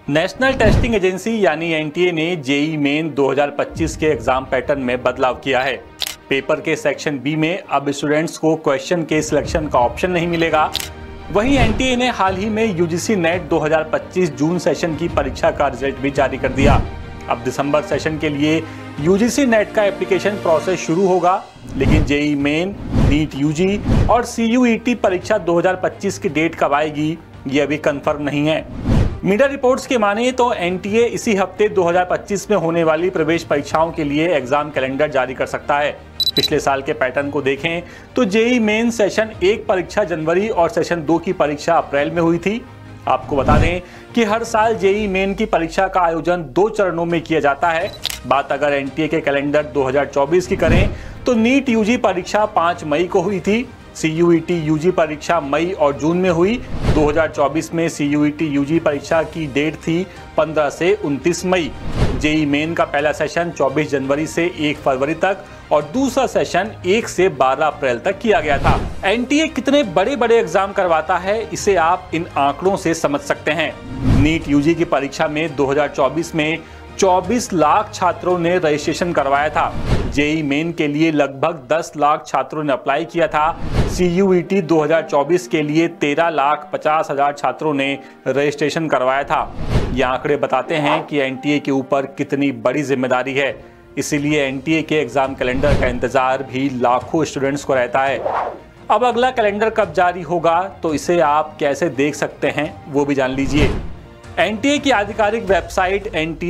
National testing agency यानी NTA ने JEE Main 2025 के एग्जाम पैटर्न में बदलाव किया है। पेपर के सेक्शन बी में अब स्टूडेंट्स को क्वेश्चन के सिलेक्शन का ऑप्शन नहीं मिलेगा। वहीं एनटीए ने हाल ही में यूजीसी नेट 2025 जून सेशन की परीक्षा का रिजल्ट भी जारी कर दिया। अब दिसंबर सेशन के लिए यूजीसी नेट का एप्लीकेशन प्रोसेस शुरू होगा, लेकिन जेईई मेन, नीट यूजी और सीयूईटी परीक्षा 2025 की डेट कब आएगी ये अभी कंफर्म नहीं है। मीडिया रिपोर्ट्स के माने तो एनटीए इसी हफ्ते 2025 में होने वाली प्रवेश परीक्षाओं के लिए एग्जाम कैलेंडर जारी कर सकता है। पिछले साल के पैटर्न को देखें तो जेईई मेन सेशन 1 परीक्षा जनवरी और सेशन 2 की परीक्षा अप्रैल में हुई थी। आपको बता दें कि हर साल जेईई मेन की परीक्षा का आयोजन 2 चरणों में किया जाता है। बात अगर एनटीए के कैलेंडर 2024 की करें तो नीट यूजी परीक्षा 5 मई को हुई थी। सीयूईटी यूजी परीक्षा मई और जून में हुई। 2024 में सीयूईटी यूजी परीक्षा की डेट थी 15 से 29 मई। जेईई मेन का पहला सेशन 24 जनवरी से 1 फरवरी तक और दूसरा सेशन 1 से 12 अप्रैल तक किया गया था। एनटीए कितने बड़े बड़े एग्जाम करवाता है इसे आप इन आंकड़ों से समझ सकते हैं। नीट यूजी की परीक्षा में 2024 में 24 लाख छात्रों ने रजिस्ट्रेशन करवाया था। जेईई मेन के लिए लगभग 10 लाख छात्रों ने अप्लाई किया था। सीयूईटी 2024 के लिए 13,50,000 छात्रों ने रजिस्ट्रेशन करवाया था। ये आंकड़े बताते हैं कि एनटीए के ऊपर कितनी बड़ी जिम्मेदारी है। इसीलिए एनटीए के एग्जाम कैलेंडर का इंतजार भी लाखों स्टूडेंट्स को रहता है। अब अगला कैलेंडर कब जारी होगा तो इसे आप कैसे देख सकते हैं वो भी जान लीजिए। एनटीए की आधिकारिक वेबसाइट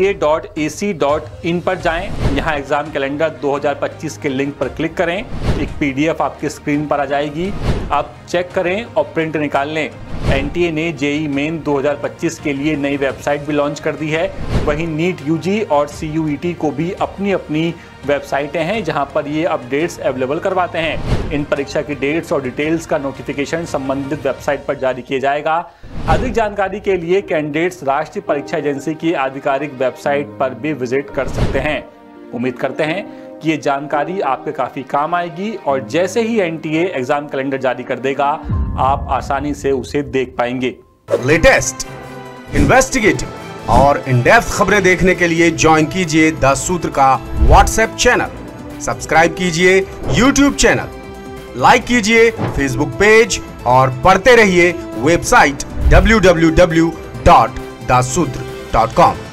nta.ac.in पर जाएं। यहां एग्जाम कैलेंडर 2025 के लिंक पर क्लिक करें। एक पीडीएफ आपकी स्क्रीन पर आ जाएगी। आप चेक करें और प्रिंट निकाल लें। एनटीए ने जेईई मेन 2025 के लिए नई वेबसाइट भी लॉन्च कर दी है। वहीं नीट यूजी और सीयूईटी को भी अपनी अपनी वेबसाइटें हैं जहां पर ये अपडेट्स अवेलेबल करवाते हैं। इन परीक्षा की डेट्स और डिटेल्स का नोटिफिकेशन संबंधित वेबसाइट पर जारी किया जाएगा। अधिक जानकारी के लिए कैंडिडेट्स राष्ट्रीय परीक्षा एजेंसी की आधिकारिक वेबसाइट पर भी विजिट कर सकते हैं। उम्मीद करते हैं कि ये जानकारी आपके काफी काम आएगी और जैसे ही एनटीए एग्जाम कैलेंडर जारी कर देगा आप आसानी से उसे देख पाएंगे। लेटेस्ट, इन्वेस्टिगेटिव और इन डेप्थ खबरें देखने के लिए ज्वाइन कीजिए द सूत्र का व्हाट्सएप चैनल, सब्सक्राइब कीजिए यूट्यूब चैनल, लाइक कीजिए फेसबुक पेज और पढ़ते रहिए वेबसाइट www.dasudr.com।